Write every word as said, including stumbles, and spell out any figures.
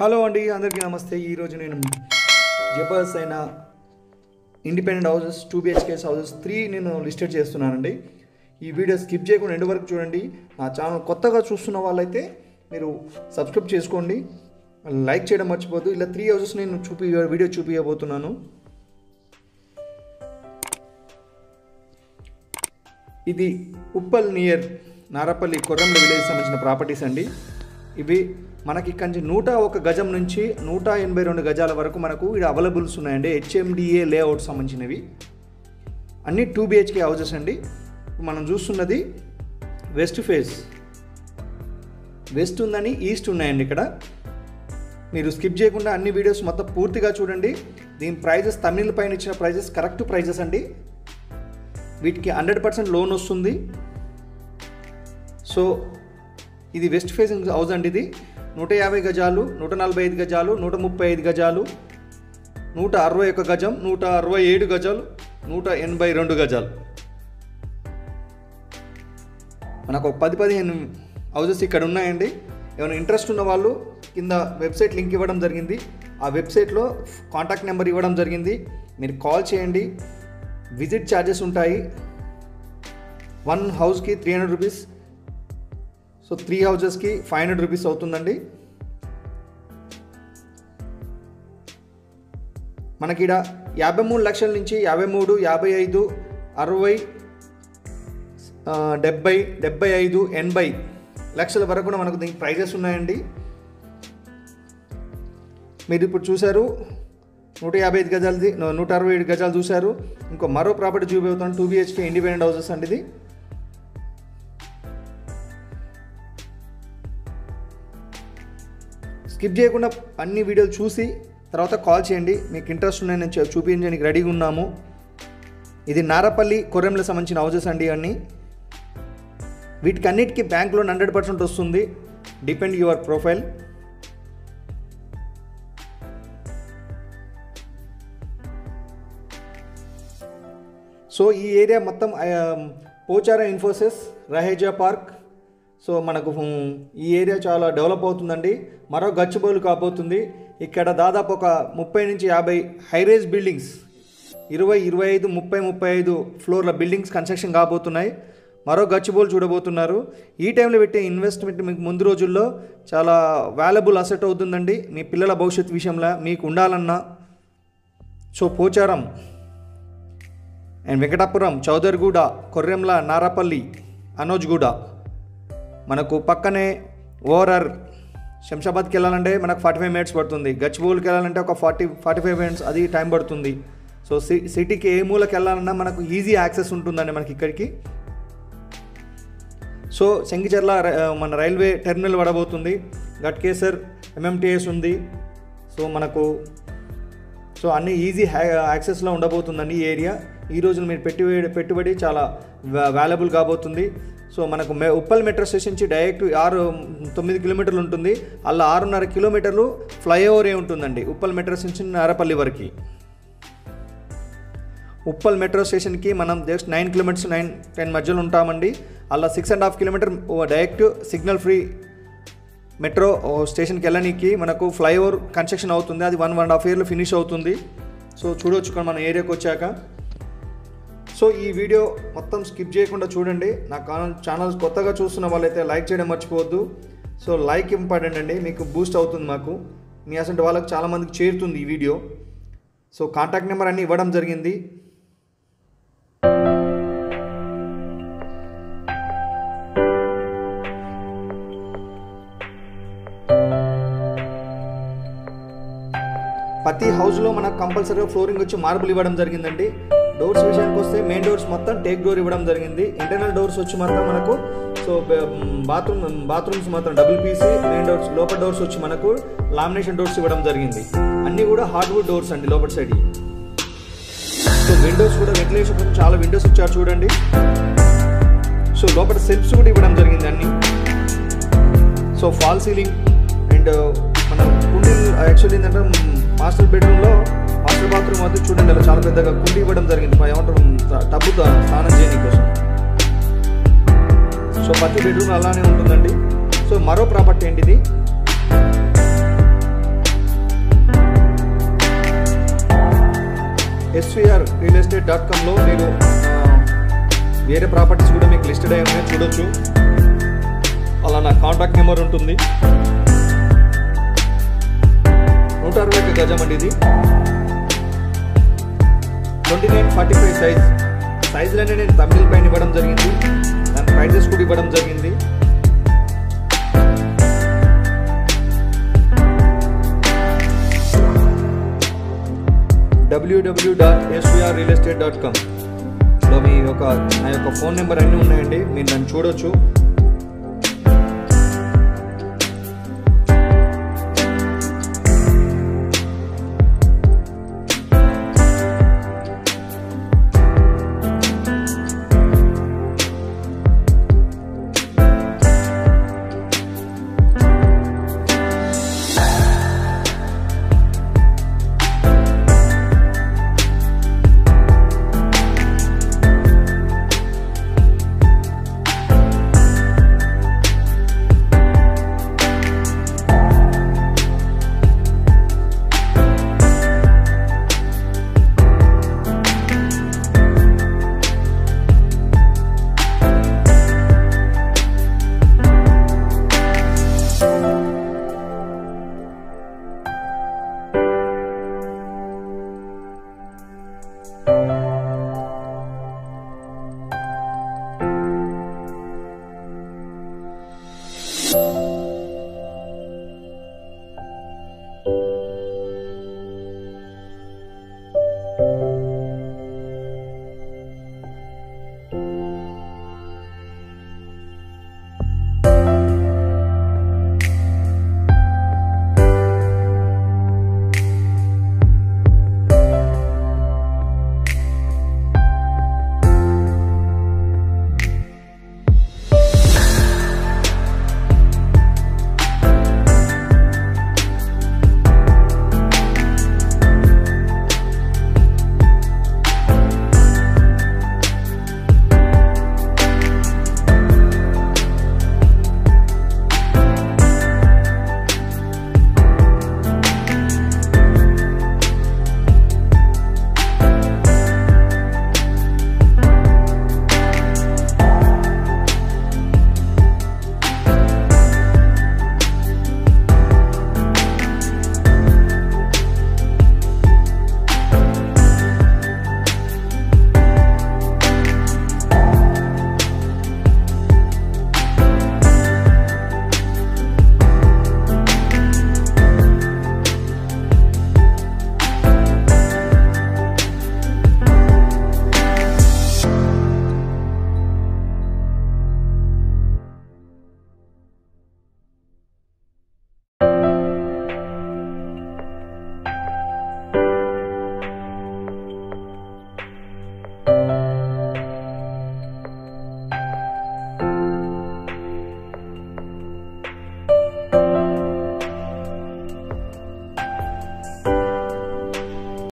Hello అండి, అందరికీ నమస్తే. ఈరోజు నేను జబర్దస్త్ అయిన independent houses two BHKs houses three నేను లిస్టెడ్ చేస్తున్నానండి. ఈ వీడియో స్కిప్ చేయకుండా ఎండ్ వరకు చూడండి. నా ఛానల్ కొత్తగా చూస్తున్న వాళ్ళైతే మీరు సబ్స్క్రైబ్ చేసుకోండి, లైక్ చేయడం మర్చిపోద్దు. ఇలా త్రీ హౌసెస్ నేను చూపి వీడియో చూపించబోతున్నాను. ఇది ఉప్పల్ నియర్ నారపల్లి కొర్రంల విలేజ్ సంబంధించిన ప్రాపర్టీస్ అండి. ఇవి మనకి ఇక్కడి నుంచి నూట ఒక గజం నుంచి నూట ఎనభై రెండు గజాల వరకు మనకు ఇక్కడ అవైలబుల్స్ ఉన్నాయండి. హెచ్ఎండిఏ లేఅవుట్ సంబంధించినవి అన్నీ టూ బిహెచ్కే హౌసెస్ అండి. మనం చూస్తున్నది వెస్ట్ ఫేస్, వెస్ట్ ఉందని ఈస్ట్ ఉన్నాయండి. ఇక్కడ మీరు స్కిప్ చేయకుండా అన్ని వీడియోస్ మొత్తం పూర్తిగా చూడండి. దీని ప్రైజెస్ తమిళ పైన ఇచ్చిన ప్రైజెస్ కరెక్ట్ ప్రైజెస్ అండి. వీటికి హండ్రెడ్ పర్సెంట్ లోన్ వస్తుంది. సో ఇది వెస్ట్ ఫేసింగ్ హౌస్ అండి. ఇది నూట యాభై గజాలు, నూట నలభై ఐదు గజాలు, నూట ముప్పై ఐదు గజాలు, నూట అరవై ఒక గజం, నూట అరవై ఏడు గజాలు, నూట ఎనభై రెండు గజాలు. మనకు ఒక పది పదిహేను హౌసెస్ ఇక్కడ ఉన్నాయండి. ఏమైనా ఇంట్రెస్ట్ ఉన్న వాళ్ళు కింద వెబ్సైట్ లింక్ ఇవ్వడం జరిగింది. ఆ వెబ్సైట్లో కాంటాక్ట్ నెంబర్ ఇవ్వడం జరిగింది. మీరు కాల్ చేయండి. విజిట్ ఛార్జెస్ ఉంటాయి. వన్ హౌస్కి three hundred rupees, so three హౌజెస్కి ఫైవ్ హండ్రెడ్ రూపీస్ అవుతుందండి. మనకి ఇక్కడ యాభై మూడు లక్షల నుంచి యాభై మూడు యాభై ఐదు అరవై డెబ్బై డెబ్బై ఐదు ఎనభై లక్షల వరకు కూడా మనకు దీనికి ప్రైజెస్ ఉన్నాయండి. మీరు ఇప్పుడు చూశారు నూట యాభై ఐదు గజాలది, నూట అరవై ఏడు గజాలు చూశారు. ఇంకో మరో ప్రాపర్టీ చూపిస్తాను, టూ బిహెచ్కే ఇండిపెండెంట్ హౌసెస్ అండి. ఇది స్కిప్ చేయకుండా అన్ని వీడియోలు చూసి తర్వాత కాల్ చేయండి. మీకు ఇంట్రెస్ట్ ఉన్నాయని నేను చూపించడానికి రెడీగా ఉన్నాము. ఇది నారపల్లి కొర్రెంలకు సంబంధించిన హౌసెస్ అండి. అన్నీ వీటికి అన్నిటికీ బ్యాంక్ లోన్ హండ్రెడ్ పర్సెంట్ వస్తుంది. Depend your profile. సో ఈ ఏరియా మొత్తం పోచారం ఇన్ఫోసిస్ రహేజా పార్క్. సో మనకు ఈ ఏరియా చాలా డెవలప్ అవుతుందండి. మరో గచ్చిబౌలు కాబోతుంది. ఇక్కడ దాదాపు ఒక ముప్పై నుంచి యాభై హైరేజ్ బిల్డింగ్స్, ఇరవై ఇరవై ఐదు ముప్పై ముప్పై ఐదు ఫ్లోర్ల బిల్డింగ్స్ కన్స్ట్రక్షన్ కాబోతున్నాయి. మరో గచ్చిబౌలు చూడబోతున్నారు. ఈ టైంలో పెట్టే ఇన్వెస్ట్మెంట్ మీకు ముందు రోజుల్లో చాలా వాల్యుబుల్ అసెట్ అవుతుందండి. మీ పిల్లల భవిష్యత్తు విషయంలో మీకు ఉండాలన్నా. సో పోచారం అండ్ వెంకటాపురం, చౌదర్గూడ, కొర్రెంల, నారపల్లి, అనోజ్గూడ, మనకు పక్కనే ఓఆర్ఆర్. శంషాబాద్కి వెళ్ళాలంటే మనకు ఫార్టీ ఫైవ్ మినిట్స్ పడుతుంది. గచ్చిబౌలికి వెళ్ళాలంటే ఒక ఫార్టీ ఫార్టీ ఫైవ్ మినిట్స్ అది టైం పడుతుంది. సో సి సిటీకి ఏ మూలకి వెళ్ళాలన్నా మనకు ఈజీ యాక్సెస్ ఉంటుందండి మనకి ఇక్కడికి. సో చెంగిచెర్ల మన రైల్వే టెర్మినల్ పడబోతుంది. గట్కేసర్ ఎంఎంటీఎస్ ఉంది. సో మనకు సో అన్నీ ఈజీ యాక్సెస్లో ఉండబోతుందండి ఈ ఏరియా. ఈ రోజు మీరు పెట్టుబడి పెట్టుబడి చాలా వాల్యుబుల్ కాబోతుంది. సో మనకు మె ఉప్పల్ మెట్రో స్టేషన్ నుంచి డైరెక్ట్ ఆరు తొమ్మిది కిలోమీటర్లు ఉంటుంది. అలా ఆరున్నర కిలోమీటర్లు ఫ్లైఓవరే ఉంటుందండి ఉప్పల్ మెట్రో స్టేషన్ నారపల్లి వరకు. ఉప్పల్ మెట్రో స్టేషన్కి మనం just nine kilometers nine ten మధ్యలో ఉంటామండి. అలా six and half kilometer direct signal free metro స్టేషన్కి వెళ్ళడానికి మనకు ఫ్లైఓవర్ కన్స్ట్రక్షన్ అవుతుంది. అది వన్ వన్ అండ్ హాఫ్ ఇయర్లో ఫినిష్ అవుతుంది. సో చూడవచ్చు మన ఏరియాకి వచ్చాక. సో ఈ వీడియో మొత్తం స్కిప్ చేయకుండా చూడండి. నా ఛానల్ కొత్తగా చూస్తున్న వాళ్ళైతే లైక్ చేయడం మర్చిపోవద్దు. సో లైక్ ఇంపార్టెంట్ అండి, మీకు బూస్ట్ అవుతుంది. మాకు మీ అసలు వాళ్ళకి చాలామందికి చేరుతుంది ఈ వీడియో. సో కాంటాక్ట్ నెంబర్ అన్నీ ఇవ్వడం జరిగింది. ప్రతి హౌస్లో మనకు కంపల్సరీగా ఫ్లోరింగ్ వచ్చి మార్బుల్ ఇవ్వడం జరిగిందండి. డోర్స్ విషయానికి వస్తే మెయిన్ డోర్స్ మొత్తం టేక్ డోర్ ఇవ్వడం జరిగింది. ఇంటర్నల్ డోర్స్ వచ్చి మాత్రం మనకు సో బాత్రూమ్ బాత్రూమ్స్ మాత్రం డబుల్ పీసీ, మెయిన్ డోర్స్ లోపల డోర్స్ వచ్చి మనకు లామినేషన్ డోర్స్ ఇవ్వడం జరిగింది. అన్నీ కూడా హార్డ్వుడ్ డోర్స్ అండి లోపల సైడ్. సో విండోస్ కూడా వెంటిలేషన్ కోసం చాలా విండోస్ ఇచ్చారు చూడండి. సో లోపల సెల్ఫ్స్ కూడా ఇవ్వడం జరిగింది అన్నీ. సో ఫాల్ సీలింగ్ అండ్ మన కుండీలు యాక్చువల్లీ ఏంటంటే మాస్టర్ బెడ్రూమ్లో మాస్టర్ బాత్రూమ్ అది చూడండి అలా చాలా పెద్దగా కుండీ ఇవ్వడం జరిగింది. ఏమంటారు టబ్బుతో స్నానం చేయడం కోసం. సో ప్రతి బెడ్రూమ్ అలానే ఉంటుందండి. సో మరో ప్రాపర్టీ ఏంటిది, ఎస్వీఆర్ రియల్ ఎస్టేట్ డాట్ కామ్లో నేను వేరే ప్రాపర్టీస్ కూడా మీకు లిస్టెడ్ అయి ఉన్నాయి, చూడొచ్చు. అలా నా కాంటాక్ట్ నెంబర్ ఉంటుంది. నూట అరవై ఒక గజం అండి ఇది. Twenty nine forty five size సైజులనే నేను తమిళ పైన ఇవ్వడం జరిగింది, దాని ప్రైజెస్ కూడా ఇవ్వడం జరిగింది. WWW dot SVR real estate dot com లో మీ యొక్క నా యొక్క ఫోన్ నెంబర్ అన్నీ ఉన్నాయండి, మీరు నన్ను చూడొచ్చు.